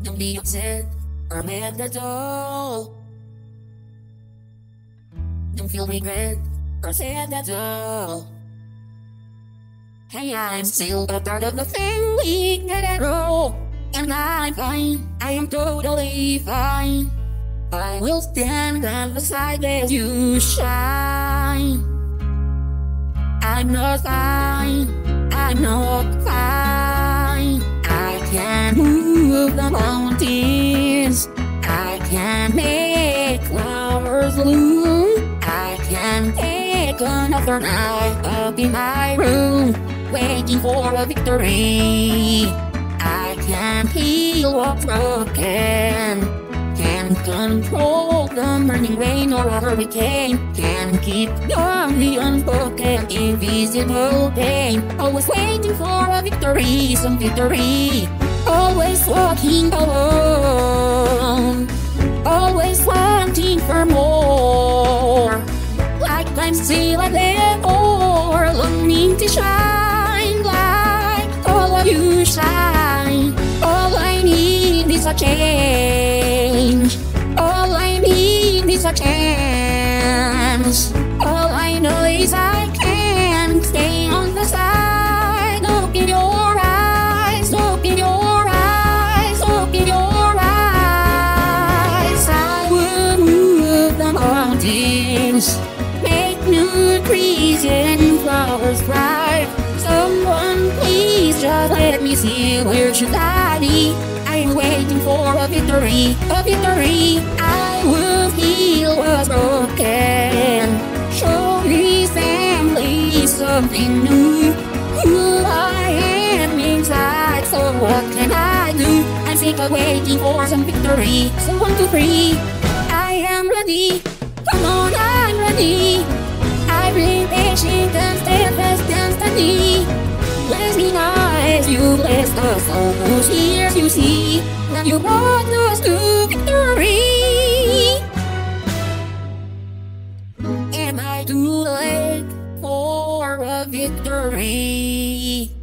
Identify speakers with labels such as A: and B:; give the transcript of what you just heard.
A: Don't be upset or mad at all. Don't feel regret or sad at all. Hey, I'm still a part of the family, Guerrero, and I'm fine, I am totally fine. I will stand at the side as you shine. I'm not fine, I'm not fine. I can move the mountains, I can make flowers bloom. I can take another night up in my room, waiting for a victory. I can heal what's broken, can control the burning rain or a hurricane, can keep down the unspoken invisible pain. Always waiting for a victory, some victory. Always walking alone, always wanting for more. Like I'm still a devil, longing to shine like all of you shine. All I need is a change, all I need is a chance. All I know is I can stay on the side. Look in your eyes, look in your eyes, look in your eyes. I will move the mountains, make new trees and flowers thrive. Someone please just let me see, where should I be? I'm waiting for a victory, a victory. I will heal what's broken, show his family something new. Who I am inside, so what can I do? I'm sick of waiting for some victory. So 1, 2, 3, I am ready. Come on, I'm ready. I've been patient and steadfast and steady. Bless me now as you bless us all those years you see. Now you brought us to victory. Am I too late for a victory?